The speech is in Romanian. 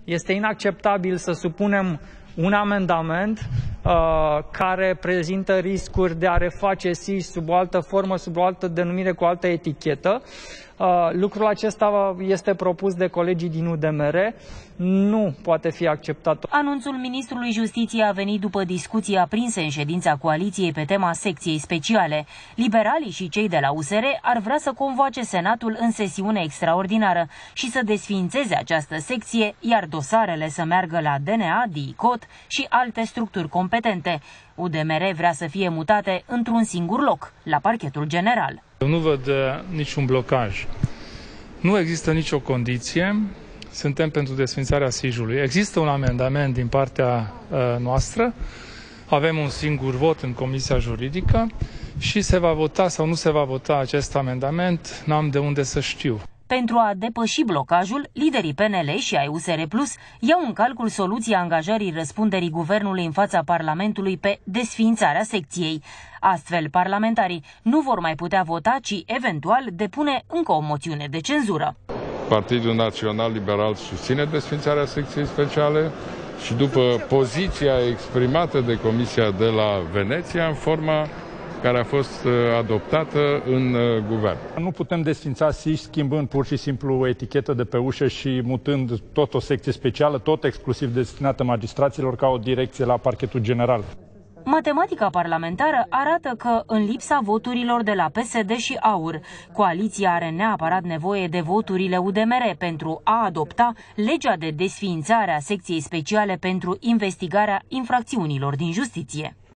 Este inacceptabil să supunem un amendament care prezintă riscuri de a reface SIJ sub o altă formă, sub o altă denumire, cu o altă etichetă. Lucrul acesta este propus de colegii din UDMR, nu poate fi acceptat. Anunțul ministrului Justiției a venit după discuții aprinse în ședința coaliției pe tema secției speciale. Liberalii și cei de la USR ar vrea să convoace Senatul în sesiune extraordinară și să desființeze această secție, iar dosarele să meargă la DNA, DICOT și alte structuri competente. UDMR vrea să fie mutate într-un singur loc, la Parchetul General. Eu nu văd niciun blocaj. Nu există nicio condiție. Suntem pentru desființarea SIJ-ului. Există un amendament din partea noastră. Avem un singur vot în Comisia Juridică și se va vota sau nu se va vota acest amendament, n-am de unde să știu. Pentru a depăși blocajul, liderii PNL și ai USR Plus iau în calcul soluția angajării răspunderii guvernului în fața Parlamentului pe desființarea secției. Astfel, parlamentarii nu vor mai putea vota, ci eventual depune încă o moțiune de cenzură. Partidul Național Liberal susține desființarea secției speciale și după poziția exprimată de Comisia de la Veneția în forma care a fost adoptată în guvern. Nu putem desființa SIJ schimbând pur și simplu o etichetă de pe ușă și mutând tot o secție specială, tot exclusiv destinată magistraților, ca o direcție la Parchetul General. Matematica parlamentară arată că, în lipsa voturilor de la PSD și AUR, coaliția are neapărat nevoie de voturile UDMR pentru a adopta legea de desființare a secției speciale pentru investigarea infracțiunilor din justiție.